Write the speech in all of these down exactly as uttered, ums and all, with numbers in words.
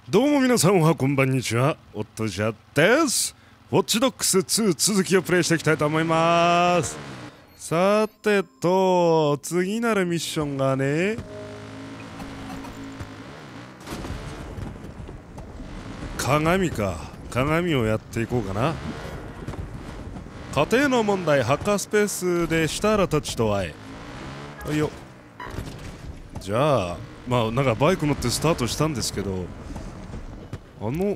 どうも皆さんはこんばんにちは、オットジャです。ウォッチドックスツー続きをプレイしていきたいと思います。さてと、次なるミッションがね、鏡か。鏡をやっていこうかな。家庭の問題、ハッカースペースでシターラたちと会え。はいよ。じゃあ、まあなんかバイク乗ってスタートしたんですけど、あの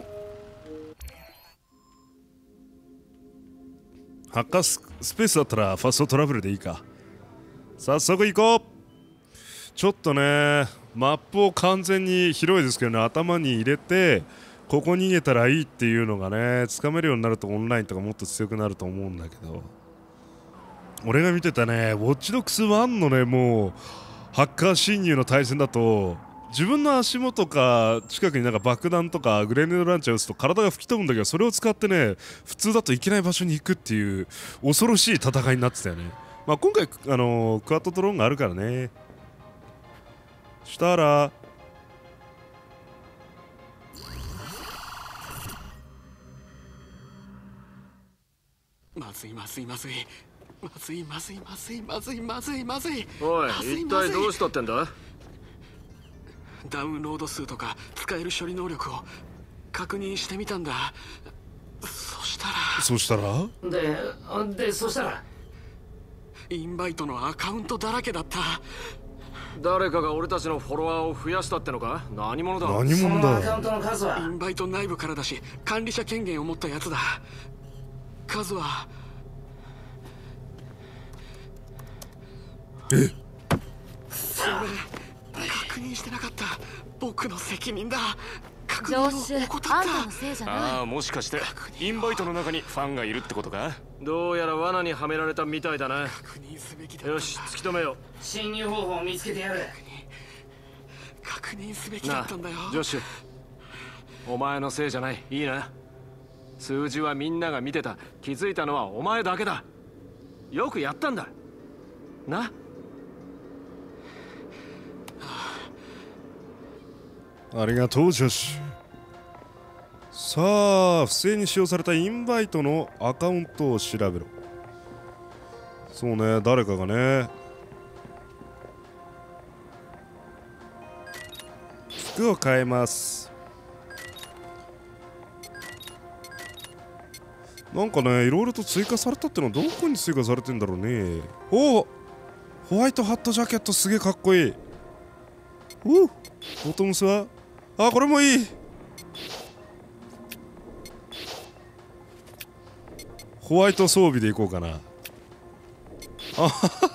ハッカー ス, スペースだったらファストトラベルでいいか。早速行こう。ちょっとね、マップを完全に広いですけどね、頭に入れてここ逃げたらいいっていうのがね、つかめるようになるとオンラインとかもっと強くなると思うんだけど、俺が見てたね、ウォッチドックスワンのね、もうハッカー侵入の対戦だと、自分の足元か近くになんか爆弾とかグレネードランチャー撃つと体が吹き飛ぶんだけど、それを使ってね、普通だといけない場所に行くっていう恐ろしい戦いになってたよね。まあ今回あのー、クワッドドローンがあるからね。したらまずいまずいまずいまずいまずいまずいまずいまずいまずい。 おい、一体どうしたってんだ。 ダウンロード数とか使える処理能力を確認してみたんだ。そしたらそしたらで、で、そしたらインバイトのアカウントだらけだった。 誰かが俺たちのフォロワーを増やしたってのか。何者だ。 何者だ。 アカウントの数はインバイト内部からだし、管理者権限を持ったやつだ。数はえそれ確認してなかった。僕の責任だ。確認を上司、 怠った。 あんたのせいじゃない。 ああ、もしかしてインバイトの中にファンがいるってことか。 どうやら罠にはめられたみたいだな。 確認すべきだったんだ。 よし、突き止めよ侵入方法を見つけてやる。 確認すべきだなあったんだよ。 ジョッシュ、お前のせいじゃない。いいな。数字はみんなが見てた。気づいたのはお前だけだ。よくやったんだな。 ありがとうジョシュ。さあ、不正に使用されたインバイトのアカウントを調べろ。そうね、誰かがね、服を変えます。なんかね、いろいろと追加されたってのはどこに追加されてんだろうね。おお、ホワイトハットジャケットすげえかっこいい。おお、ボトムスはあ、これもいい。ホワイト装備でいこうかな。あ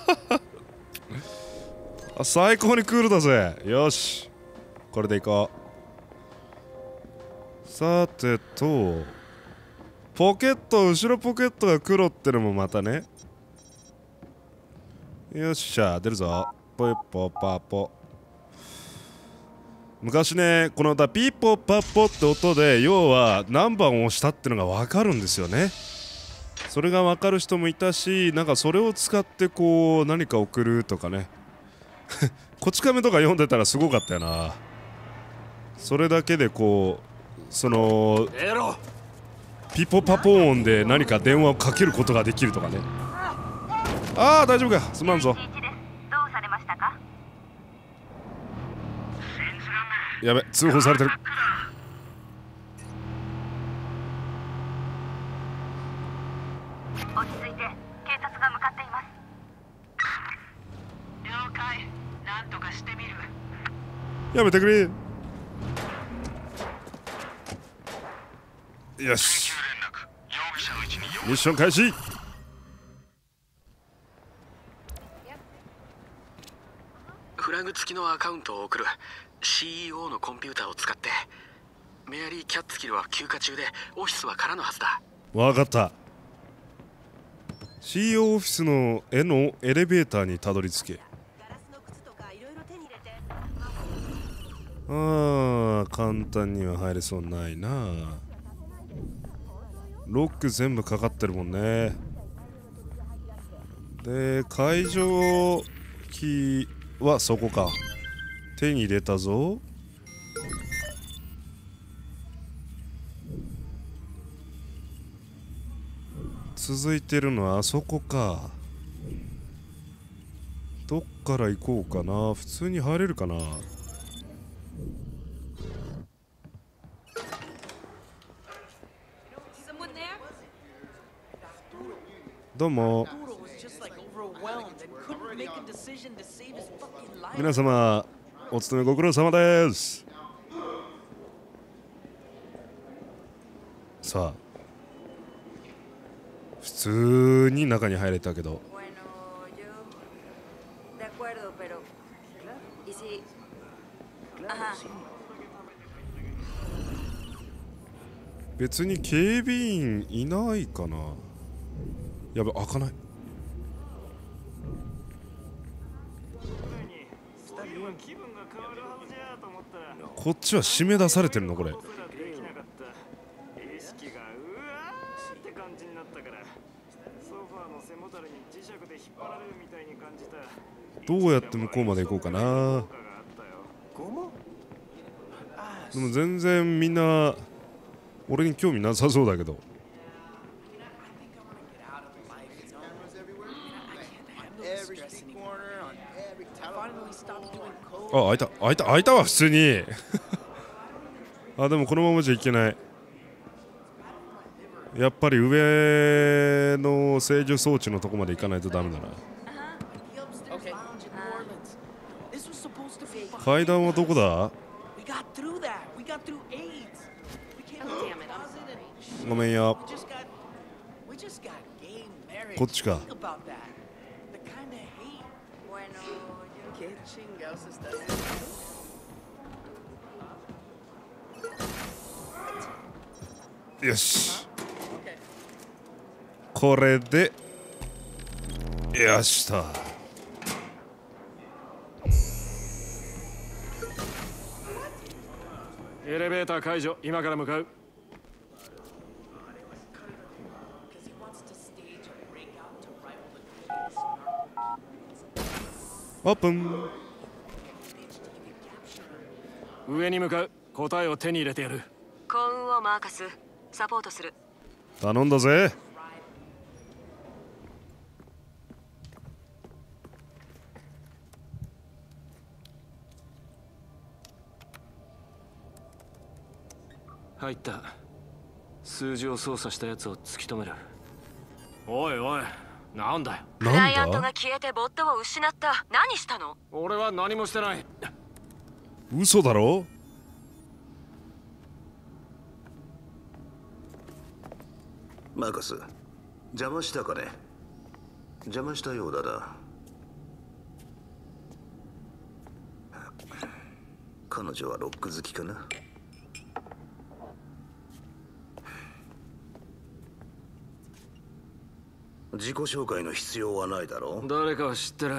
あ、最高にクールだぜ。よし、これでいこう。さてと、ポケット、後ろポケットが黒ってのもまたね。よっしゃ、出るぞ。ポイポパポ。昔ね、このだピーポーパッポって音で、要は何番を押したってのが分かるんですよね。それが分かる人もいたし、なんかそれを使ってこう何か送るとかねこち亀とか読んでたらすごかったよな。それだけでこう、そのう。エロピポパポ音で何か電話をかけることができるとかね。ああ、大丈夫か、すまんぞ。やべ、通報されてる。 落ち着いて、警察が向かっています。 了解。なんとかしてみる。 やめてくれ。よし、ミッション開始。 フラグ付きのアカウントを送る。 シーイーオー のコンピューターを使って。メアリー・キャッツキルは休暇中でオフィスは空のはずだ。 わかった。 シーイーオー オフィスの絵のエレベーターにたどり着け。ああ、簡単には入れそうないな。ロック全部かかってるもんね。で、解錠キーはそこか。手に入れたぞ。 続いてるのはあそこか。どっから行こうかな。普通に入れるかな。どうも皆様、お勤めご苦労様です。さあ、普通に中に入れたけど、別に警備員いないかな。やべ、開かない。こっちは締め出されてるのこれ。どうやって向こうまで行こうかな。でも全然みんな俺に興味なさそうだけど。あ、開いた開いた開いたわ普通にあ、でもこのままじゃいけない。やっぱり上の制御装置のとこまで行かないとダメだな。階段はどこだ。ごめんよ。こっちか。よし、これでよしと。 エレベーター解除、今から向かう。 オープン。 上に向かう。答えを手に入れてやる。 幸運をマーカス、サポートする。 頼んだぜ。 入った。数字を操作したやつを突き止める。おいおい、なんだよ。 クライアントが消えてボットを失った。何したの？ 俺は何もしてない。 嘘だろ。 マーカス、邪魔したかね。邪魔したようだな。彼女はロック好きかな。自己紹介の必要はないだろう。 誰かは知ってる。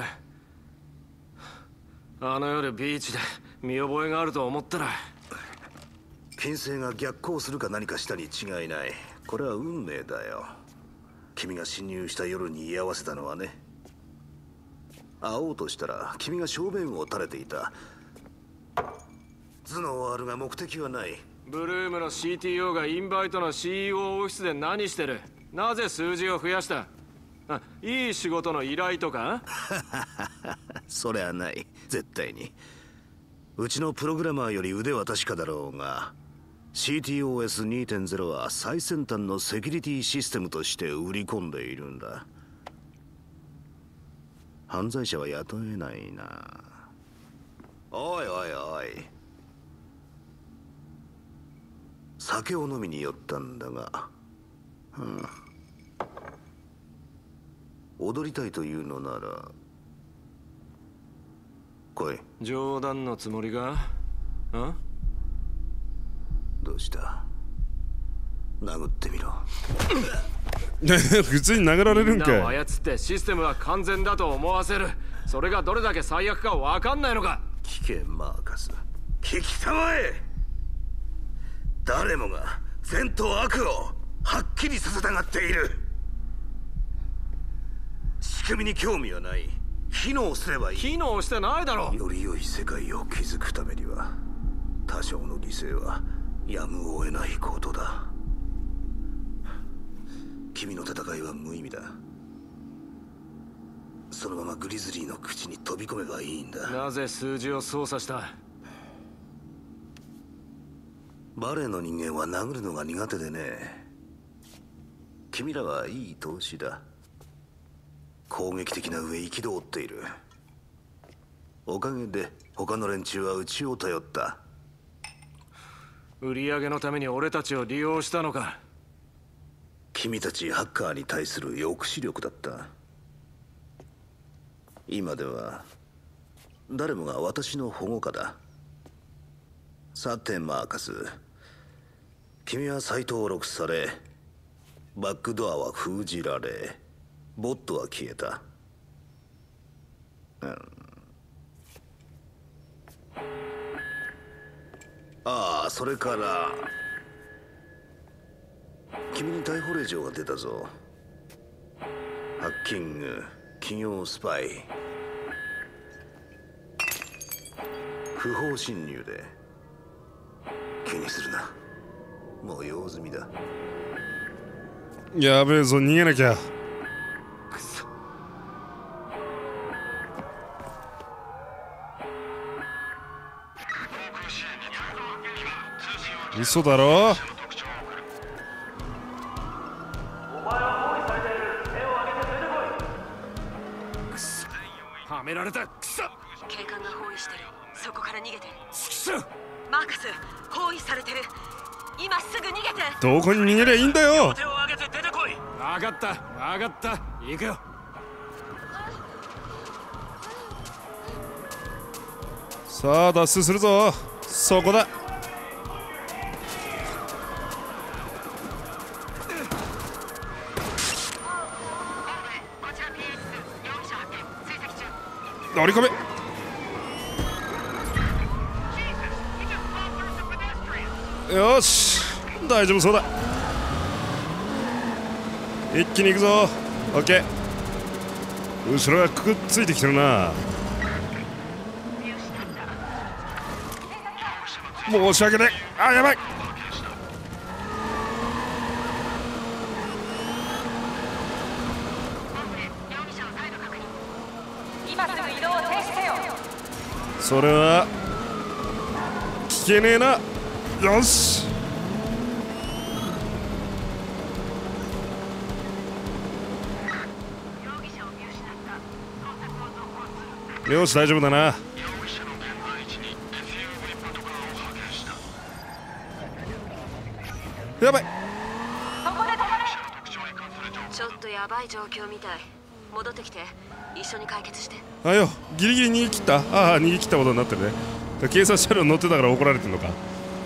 あの夜ビーチで見覚えがあると思ったら。 金星が逆行するか何かしたに違いない。これは運命だよ。君が侵入した夜に居合わせたのはね。会おうとしたら君が小便を垂れていた。頭脳はあるが目的はない。 ブルームの シーティーオー がインバイトの シーイーオー オフィスで何してる？なぜ数字を増やした？あ、いい仕事の依頼とか？ それはない、絶対に。うちのプログラマーより腕は確かだろうが、 シーティーオーエスにてんゼロ は最先端のセキュリティシステムとして売り込んでいるんだ。犯罪者は雇えないな。おいおいおい、酒を飲みに寄ったんだが、うん、踊りたいというのなら来い。 冗談のつもりが？ん？ どうした？殴ってみろ。 普通に殴られるんかい。 みんなを操ってシステムは完全だと思わせる。それがどれだけ最悪か分かんないのか。 聞けマーカス、聞きたまえ。誰もが善と悪をはっきりさせたがっている。仕組みに興味はない。機能すればいい。 機能してないだろ。 より良い世界を築くためには多少の犠牲はやむを得ないことだ。 君の戦いは無意味だ。そのままグリズリーの口に飛び込めばいいんだ。 なぜ数字を操作した？ バレエの人間は殴るのが苦手でね。君らはいい投資だ。攻撃的な上憤っている。おかげで他の連中はうちを頼った。 売り上げのために俺たちを利用したのか。 君たちハッカーに対する抑止力だった。今では誰もが私の保護下だ。さてマーカス、君は再登録され、バックドアは封じられ、ボットは消えた。うん、ああ、それから君に逮捕令状が出たぞ。ハッキング、企業スパイ、不法侵入で。気にするな、もう用済みだ。 やべえぞ、逃げなきゃ。 くそ。 嘘だろ。 はめられた。くそ。 警官が包囲してる。そこから逃げて。 くそ。 マーカス、包囲されてる。今すぐ逃げて。 どこに逃げりゃいいんだよ。 手を挙げて出てこい。分かった分かった、行くよ。 さあ脱出するぞ。そこだ。乗り込め。よし、大丈夫そうだ。一気に行くぞ。オッケー。後ろがくっついてきてるな。申し訳ない。あ、やばい。それは聞けねえな。よし。よし、大丈夫だな。やばい。 ちょっとやばい状況みたい。戻ってきて一緒に解決して。 あよ、ギリギリ逃げ切った。ああ、逃げ切ったことになってるね。警察車両乗ってたから怒られてんのか。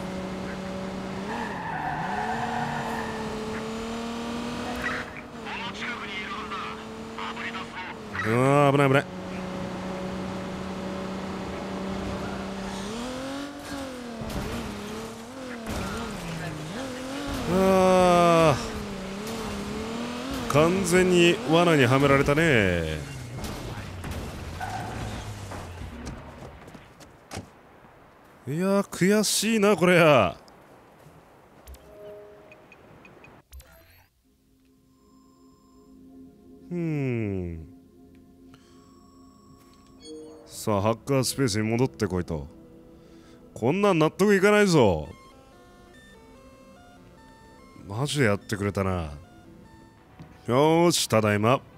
うわ、危ない危ない。あー、完全に罠にはめられたね。いやー、悔しいなこれや。うーん、さあハッカースペースに戻ってこいと。こんなん納得いかないぞ。マジでやってくれたな。よーし、ただいま。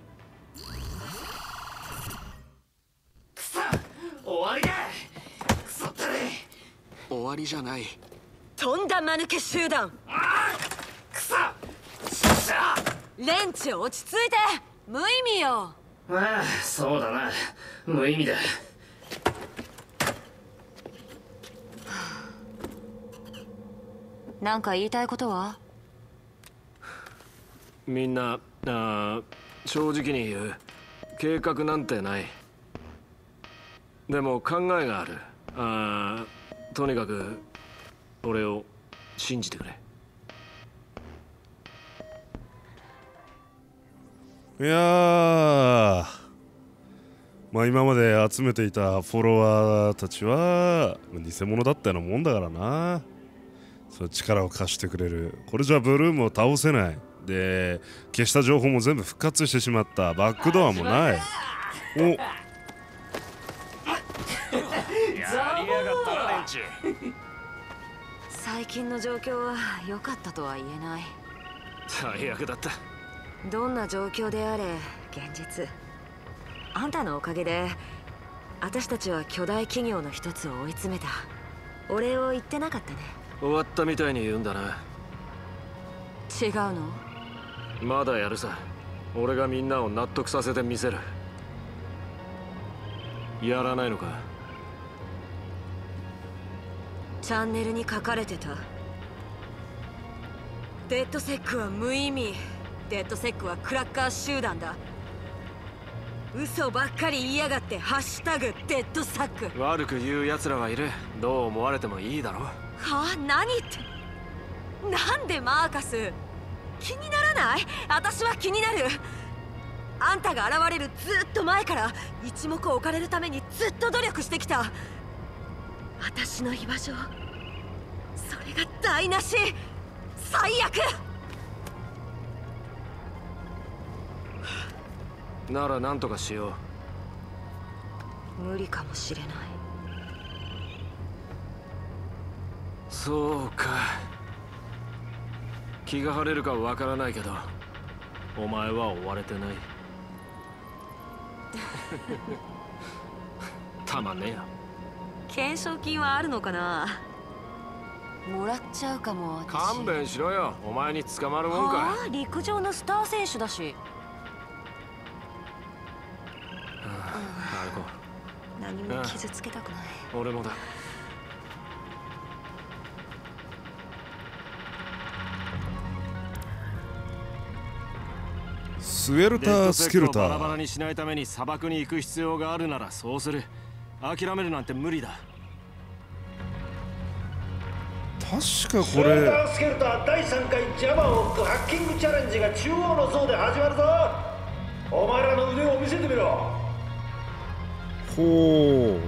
くそ、終わりだ。くそったれ。 終わりじゃない。 とんだ間抜け集団。 あー、くそ。しゃレンチ、落ち着いて。無意味よ。 ああ、そうだな。無意味だ。 なんか言いたいことは？ みんな、あ正直に言う。計画なんてない。でも考えがある。あとにかく俺を信じてくれ。 いやー、まあ今まで集めていたフォロワーたちは偽物だったようなもんだからな。その力を貸してくれる。これじゃブルームを倒せない。 で消した情報も全部復活してしまった。バックドアもない。お、 やりやがったなレンチ。 最近の状況は良かったとは言えない。 最悪だった。 どんな状況であれ現実。あんたのおかげで私たちは巨大企業の一つを追い詰めた。お礼を言ってなかったね。 終わったみたいに言うんだな。 違うの？ まだやるさ。俺がみんなを納得させてみせる。やらないのか？ チャンネルに書かれてた。デッドセックは無意味。デッドセックはクラッカー集団だ。嘘ばっかり言いやがってハッシュタグデッドサック。 悪く言う奴らはいる。どう思われてもいいだろ。 はあ、何って。なんでマーカス気にならない？私は気になる。あんたが現れるずっと前から一目置かれるためにずっと努力してきた。私の居場所、それが台無し。最悪。 なら何とかしよう。無理かもしれない。 そうか。気が晴れるかわからないけど、お前は追われてない。たまんねえよ。 懸賞金はあるのかな？もらっちゃうかも。私勘弁しろよ。お前に捕まるもんか。 はあ、陸上のスター選手だし。 歩こう。何も傷つけたくない。 俺もだ。 スウェルタースキルター。 バラバラにしないために砂漠に行く必要があるならそうする。諦めるなんて無理だ。 確かこれスケルターだいさんかいジャマーホックハッキングチャレンジが中央の層で始まるぞ。お前らの腕を見せてみろ。 ほ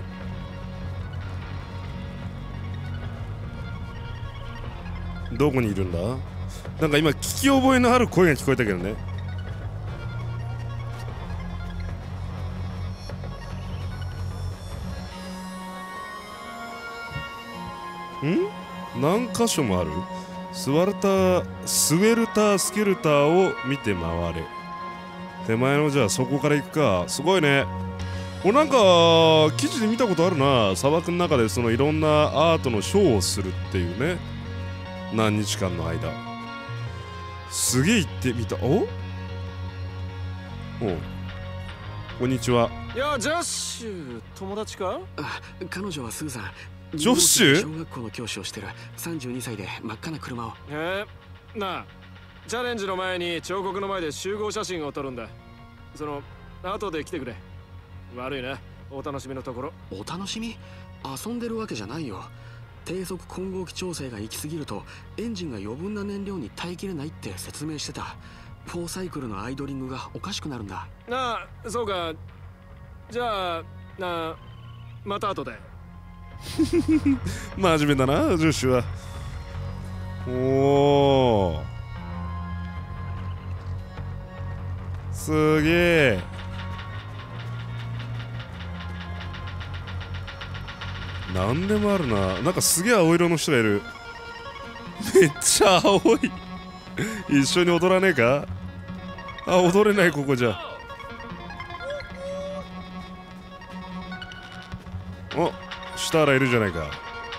う、どこにいるんだ？なんか今聞き覚えのある声が聞こえたけどね。ん？何箇所もある？スワルター、スウェルタースキルターを見て回れ。手前のじゃあそこから行くか。すごいね。これなんか記事で見たことあるな。砂漠の中でそのいろんなアートのショーをするっていうね。何日間の間。すげえ行ってみた。お？おう。こんにちは。 いや、ジョッシュ、友達か？ あ、彼女はスーザン。 ジョッシュ？ 小学校の教師をしてるさんじゅうにさいで真っ赤な車を。 えー、なあ、チャレンジの前に彫刻の前で集合写真を撮るんだ。その後で来てくれ。悪いな、お楽しみのところ。 お楽しみ？遊んでるわけじゃないよ。低速混合機調整が行き過ぎるとエンジンが余分な燃料に耐えきれないって説明してた。フォーサイクルのアイドリングがおかしくなるんだ。 なあ、そうか。じゃあなあ、また後で。 真面目だな、ジョシュは。おお、すげえ。なんでもあるな。なんかすげえ青色の人がいる。めっちゃ青い。一緒に踊らねえか？あ、踊れない。ここじゃ。お、シュターラいるじゃないか。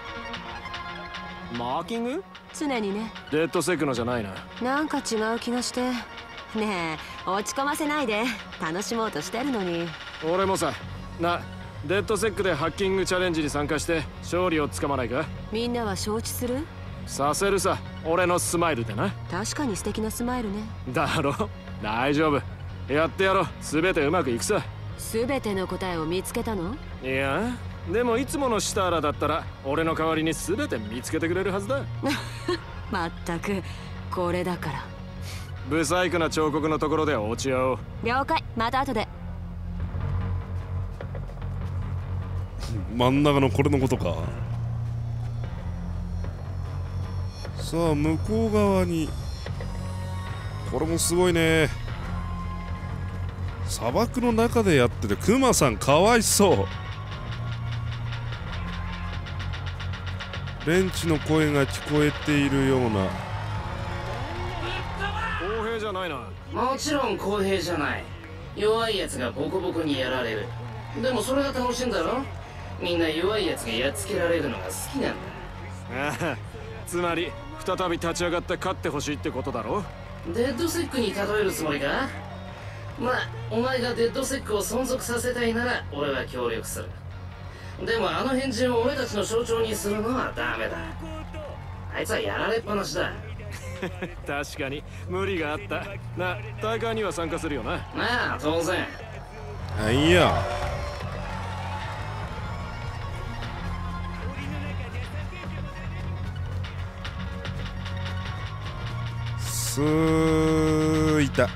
マーキング？ 常にね。 デッドセックのじゃないな。 なんか違う気がして。ねえ、落ち込ませないで。楽しもうとしてるのに。 俺もさ、な、デッドセックでハッキングチャレンジに参加して勝利をつかまないか？ みんなは承知する？ させるさ、俺のスマイルでな。 確かに素敵なスマイルね。 だろ？大丈夫。やってやろう。全てうまくいくさ。 全ての答えを見つけたの？ いや、でもいつものシュターラだったら俺の代わりに全て見つけてくれるはずだ。 まったく、これだから。 ブサイクな彫刻のところで落ち合おう。 了解、また後で。 真ん中のこれのことか。さあ向こう側にこれもすごいね。砂漠の中でやっててクマさんかわいそう。ベンチの声が聞こえているような。 公平じゃないな。 もちろん公平じゃない。弱いやつがボコボコにやられる。でもそれが楽しいんだろ。みんな弱いやつがやっつけられるのが好きなんだ。 ああ、つまり再び立ち上がって勝ってほしいってことだろ。 デッドセックに例えるつもりか。まあお前がデッドセックを存続させたいなら俺は協力する。でもあの変人を俺たちの象徴にするのはダメだ。あいつはやられっぱなしだ。 確かに無理があったな。大会には参加するよな。 まあ当然。 あ、いいや。すーいた。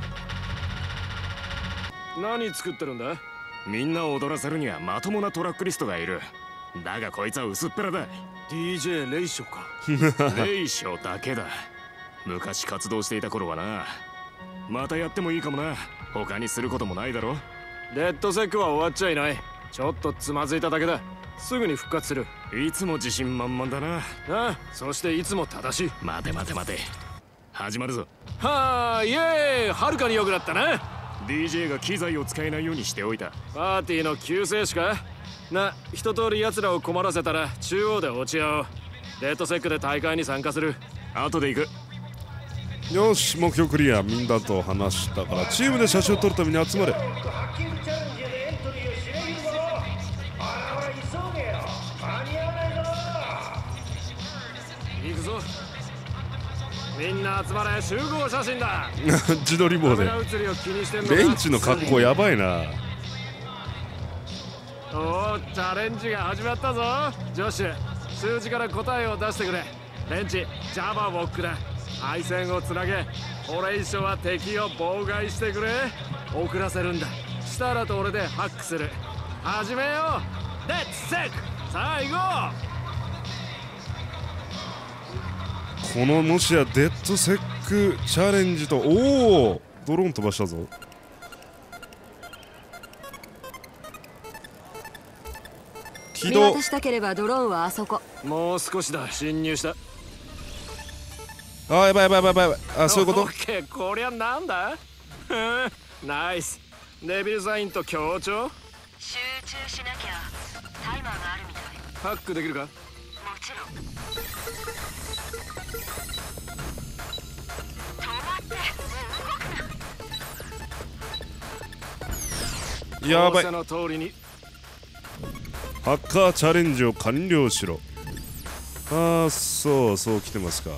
何作ってるんだ。 みんなを踊らせるにはまともなトラックリストがいる。だがこいつは薄っぺらだ。 ディージェー レイショか。 レイショだけだ。昔活動していた頃はな。またやってもいいかもな。他にすることもないだろ。 デッドセックは終わっちゃいない。ちょっとつまずいただけだ。すぐに復活する。 いつも自信満々だな。 ああ、そしていつも正しい。 待て待て待て、始まるぞ。 はあ、イエーイ。はるかに良くなったな。 ディージェー が機材を使えないようにしておいた。 パーティーの救世主かな。一通り奴らを困らせたら中央で落ち合おう。デッドセックで大会に参加する。 後で行く。 よし、目標クリア。みんなと話したからチームで写真を撮るために集まれ。 ハッキングチャレンジでエントリーを締め切るぞ。あらほら急げよ、間に合わないぞ。 行くぞ。みんな集まれ。集合写真だ。 自撮り棒で。 カメラ写りを気にしてんのか。 ベンチの格好やばいな。 おお、チャレンジが始まったぞ。ジョッシュ、数字から答えを出してくれ。ベンチ、ジャバウォックだ。配線をつなげ。俺一緒は敵を妨害してくれ。遅らせるんだ。シタラと俺でハックする。始めよう。レッツセック。さあ行ここのもしやデッドセックチャレンジと、おお、ドローン飛ばしたぞ。起動。 見渡したければドローンはあそこ。 う。もう少しだ。侵入した。 あー、やばいやばいやばいやばい。あ、そういうこと。 オッケー、こりゃなんだ。ナイス。デビルサインと協調。 集中しなきゃ。タイマーがあるみたい。 ハックできるか。 もちろん。止まって。動くな。 やばい。 仰せの通りに。 ハッカーチャレンジを完了しろ。ああ、そうそう来てますか。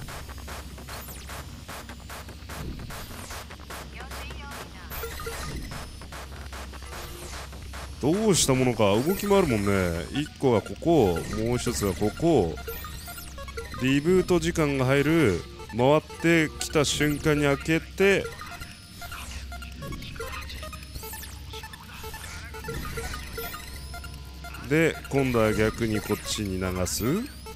どうしたものか。動きもあるもんね。いっこがここ、もう一つがここ。リブート時間が入る。回ってきた瞬間に開けて、で今度は逆にこっちに流す。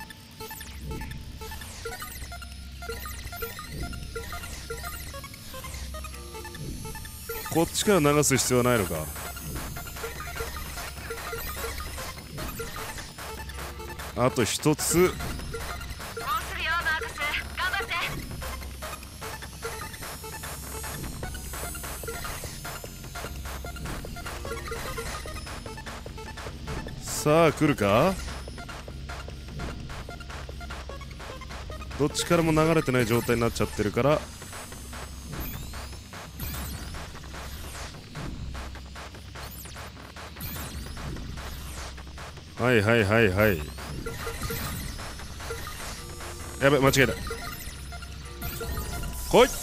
こっちから流す必要はないのか。あと一つ。 もうすぐよ、マークス。頑張って。 さあ来るか。どっちからも流れてない状態になっちゃってるから、はいはいはいはい。やべ、間違えた。来い。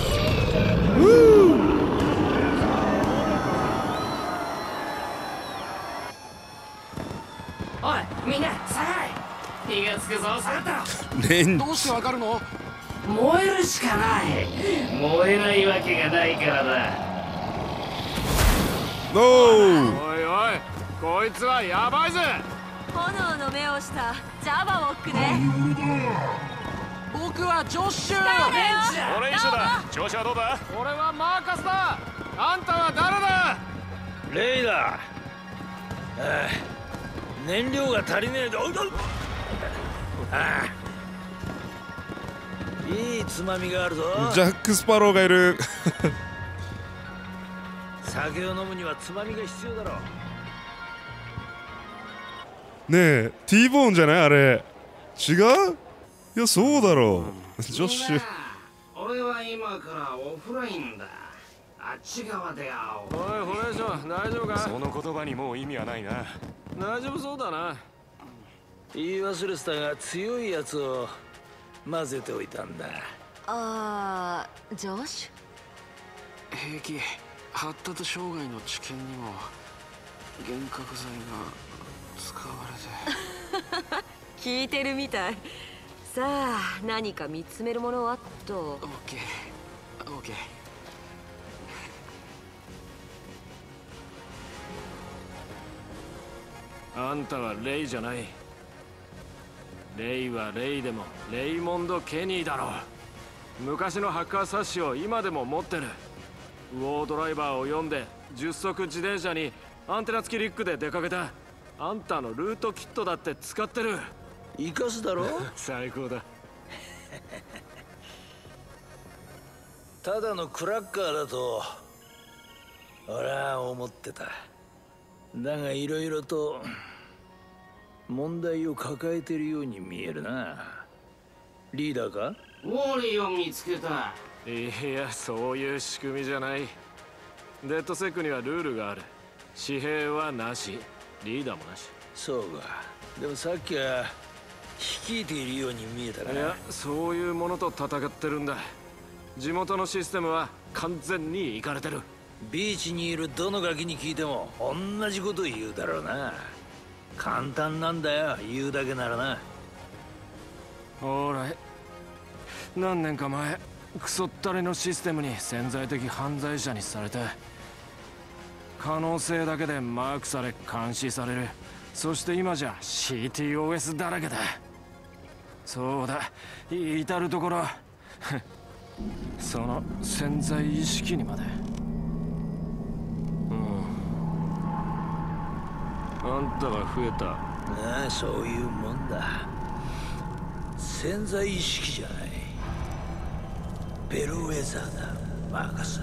おいみんなさあ火がつくぞ。サンタレンどうしてわかるの。 燃えるしかない。燃えないわけがないからだ。 ノー。 おいおい、こいつはやばいぜ。 炎の目をしたジャバウォックね。 僕はジョッシュ。 俺一緒だ。調子はどうだ？ 俺はマーカスだ。あんたは誰だ？ レイだ。ああ、燃料が足りねえぞ。ああ、いいつまみがあるぞ。 ジャック・スパローがいる。 酒を飲むにはつまみが必要だろ。 ねえ、ティーボーンじゃないあれ。違う？いや、そうだろう。ジョッシュ。 俺は今からオフラインだ。あっち側で会おう。 おい、ホレイショ、大丈夫か？ その言葉にもう意味はないな。 大丈夫そうだな。 言い忘れてたが、強いやつを混ぜておいたんだ。 あー、ジョッシュ。平気。発達障害の治験にも幻覚剤が使われて。 聞いてるみたい。さあ、何か見つめるものはと。 オッケー、オッケー。あんたはレイじゃない。レイはレイでもレイモンド・ケニーだろう。昔のハッカー冊子を今でも持ってる。ウォードライバーを読んでじゅっそく自転車にアンテナ付きリュックで出かけた。あんたのルートキットだって使ってる。 生かすだろ。 最高だ。 ただのクラッカーだと俺は思ってた。だがいろいろと問題を抱えてるように見えるな。リーダーか？ ウォーリーを見つけた。 いや、そういう仕組みじゃない。デッドセックにはルールがある。紙幣はなし、リーダーもなし。 そうか。でもさっきは率いているように見えたな。 いや、そういうものと戦ってるんだ。地元のシステムは完全にイカれてる。 ビーチにいるどのガキに聞いても同じこと言うだろうな。簡単なんだよ、言うだけならな。 ほら、何年か前クソったれのシステムに潜在的犯罪者にされて、可能性だけでマークされ監視される。そして今じゃ シーティーオーエス だらけだ。そうだ、至る所その潜在意識にまで。うん、あんたが増えた。 ああ、そういうもんだ。潜在意識じゃない、ベルウェザーだ、マーカス。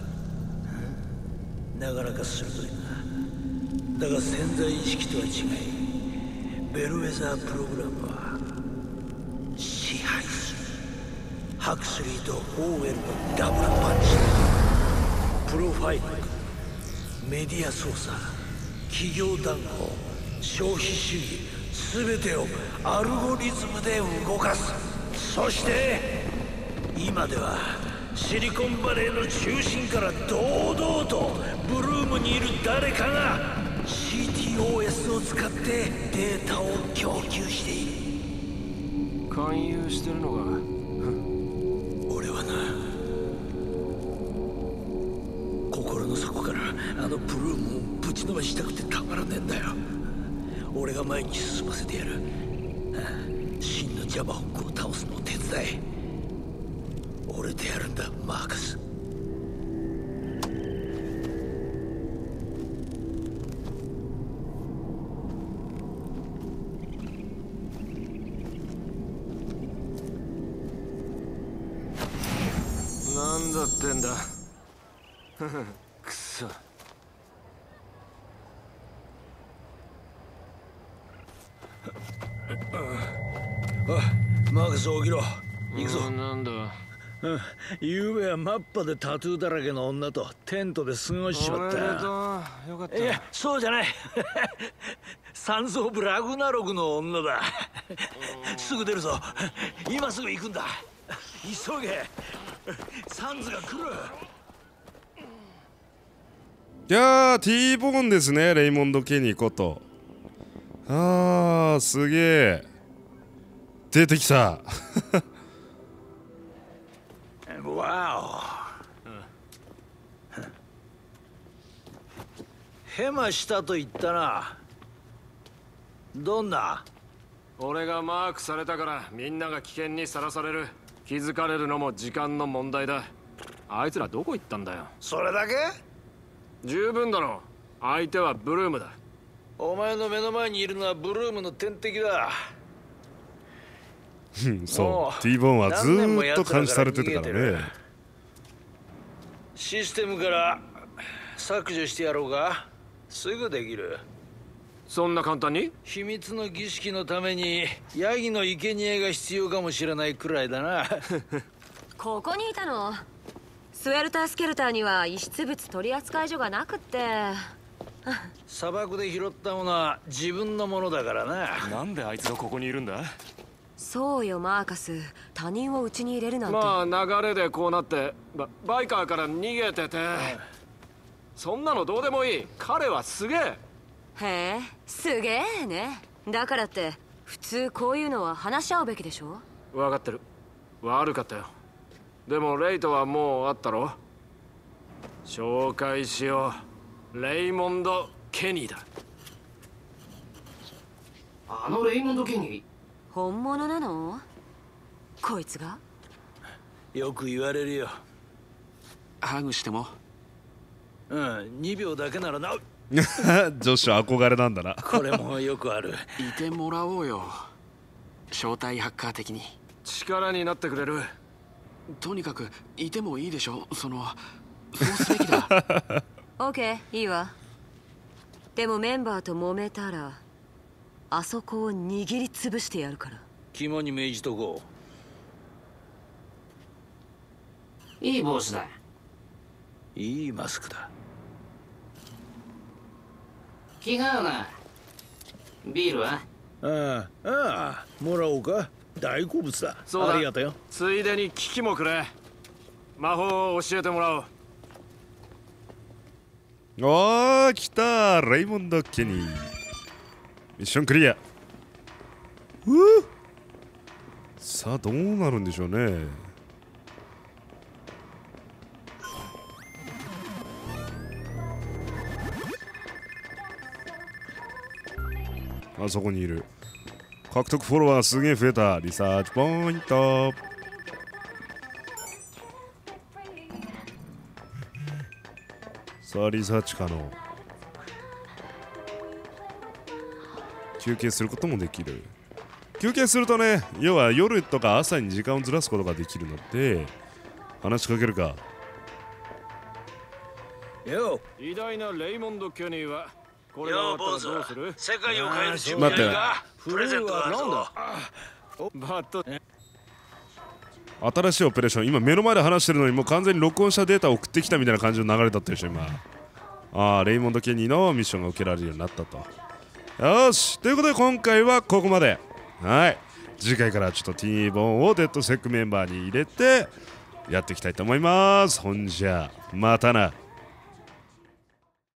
なかなか鋭いな。だが潜在意識とは違い、ベルウェザープログラムは支配する。ハクスリーとオーエルのダブルパンチだ。プロファイリング、メディア操作、企業談合、消費主義、全てをアルゴリズムで動かす。そして今ではシリコンバレーの中心から堂々とブルームにいる誰かが シーティーオーエス を使ってデータを供給している。 勧誘してるのが俺はな、心の底からあのブルームをぶちのめしたくてたまらねえんだよ。俺が前に進ませてやる。真のジャマホックを倒すのを手伝え。俺でやるんだ、マーカス。 なんだってんだくそ。 あ、マーカス起きろ。行くぞ。 なんだ。 ゆうべはマッパでタトゥーだらけの女とテントで過ごしちまった。 よかった。 いや、そうじゃない。サンズ・オブ・ラグナログの女だ。すぐ出るぞ。今すぐ行くんだ。急げ。サンズが来る。 いやー、ティーボーンですね、レイモンド・ケニーこと。あー、すげえ。出てきた。 わお。ヘマしたと言ったな。どんな？ 俺がマークされたからみんなが危険にさらされる。気づかれるのも時間の問題だ。あいつらどこ行ったんだよ。 それだけ？ 十分だろ。相手はブルームだ。 お前の目の前にいるのはブルームの天敵だ。 そう、T ボーンはずーっと監視されてたからね。 システムから削除してやろうか。すぐできる。 そんな簡単に？ 秘密の儀式のためにヤギの生贄が必要かもしれないくらいだな。 ここにいたの？スウェルタースケルターには遺失物取扱所がなくって。 砂漠で拾ったものは自分のものだからな。 なんであいつがここにいるんだ？ そうよマーカス、他人を家に入れるなんて。 まあ流れでこうなってババイカーから逃げてて、そんなのどうでもいい。彼はすげえ。 へえ、すげえね。だからって普通こういうのは話し合うべきでしょ。 分かってる。悪かったよ。でもレイとはもう会ったろ。紹介しよう。レイモンド・ケニーだ。 あのレイモンド・ケニー？ 本物なの？こいつが？ よく言われるよ。 ハグしても？ うん、にびょうだけならな。 女子は憧れなんだな。 これもよくある。 いてもらおうよ。正体ハッカー的に力になってくれる。 とにかくいてもいいでしょ。そのそうすべきだ。 オッケー、いいわ。でもメンバーと揉めたらあそこを握りつぶしてやるから。 肝に銘じとこう。いい帽子だ。 いいマスクだ。 気が合うな。ビールは？ ああ、ああ、もらおうか。大好物だ。 そうだ。 ありがとよ。 ついでに機器もくれ。魔法を教えてもらおう。 おー、来たレイモンド・ケニー。ミッションクリア。うー、さあどうなるんでしょうね。あそこにいる。獲得フォロワーすげえ増えた。リサーチポイント。さあリサーチ可能。休憩することもできる。休憩するとね、要は夜とか朝に時間をずらすことができるので話しかけるか。 よ偉大なレイモンド・ケニーはこれが終わったらどうする？ 世界を変える準備ないか？プレゼントがあるぞ。 バット新しいオペレーション。今目の前で話してるのにもう完全に録音したデータを送ってきたみたいな感じの流れだったでしょ今。ああ、レイモンド・ケニーのミッションが受けられるようになったと。よし、ということで今回はここまで。はい、次回からちょっと T ボーンをデッドセックメンバーに入れてやっていきたいと思います。ほんじゃまたな。